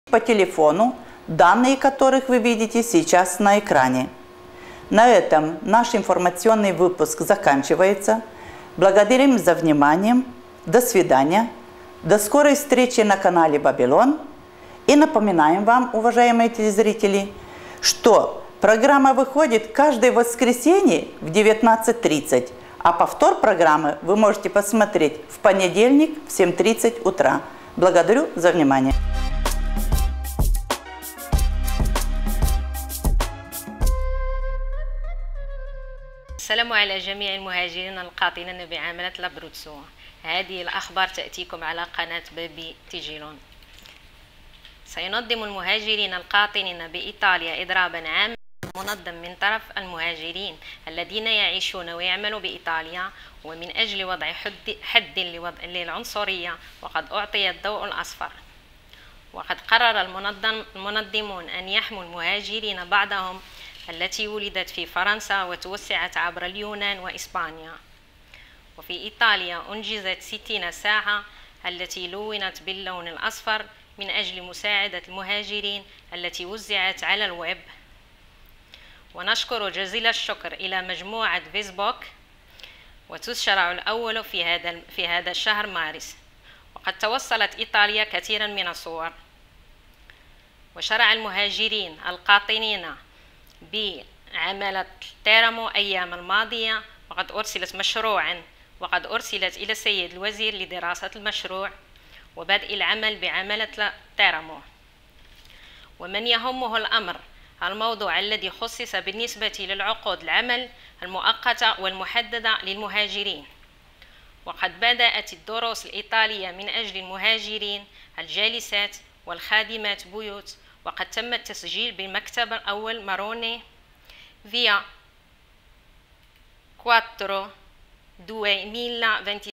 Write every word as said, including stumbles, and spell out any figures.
по телефону, данные которых вы видите сейчас на экране. На этом наш информационный выпуск заканчивается. Благодарим за внимание. До свидания. До скорой встречи на канале Вавилон. И напоминаем вам, уважаемые телезрители, что программа выходит каждое воскресенье в девятнадцать тридцать, а повтор программы вы можете посмотреть в понедельник в семь тридцать утра. Благодарю за внимание. السلام على جميع المهاجرين القاطنين بعملة لابروتسو. هذه الأخبار تأتيكم على قناة بابي تيجيلون. سينظم المهاجرين القاطنين بإيطاليا إضرابا عاما منظم من طرف المهاجرين الذين يعيشون ويعملوا بإيطاليا ومن أجل وضع حد, حد للعنصرية، وقد أعطي الضوء الأصفر. وقد قرر المنظم المنظمون أن يحموا المهاجرين بعضهم التي ولدت في فرنسا وتوسعت عبر اليونان وإسبانيا. وفي إيطاليا أنجزت ستين ساعة التي لونت باللون الأصفر من أجل مساعدة المهاجرين التي وزعت على الويب. ونشكر جزيل الشكر إلى مجموعة فيسبوك، وتشرع الأول في هذا في هذا الشهر مارس. وقد توصلت إيطاليا كثيرا من الصور. وشرع المهاجرين القاطنين بعملة تيرامو أيام الماضية، وقد أرسلت مشروعا وقد أرسلت إلى السيد الوزير لدراسة المشروع وبدء العمل بعملة تيرامو. ومن يهمه الأمر الموضوع الذي خصص بالنسبة للعقود العمل المؤقتة والمحددة للمهاجرين. وقد بدأت الدروس الإيطالية من أجل المهاجرين الجالسات والخادمات بيوت، وقد تم التسجيل بالمكتب الأول ماروني فيا أربعة duemila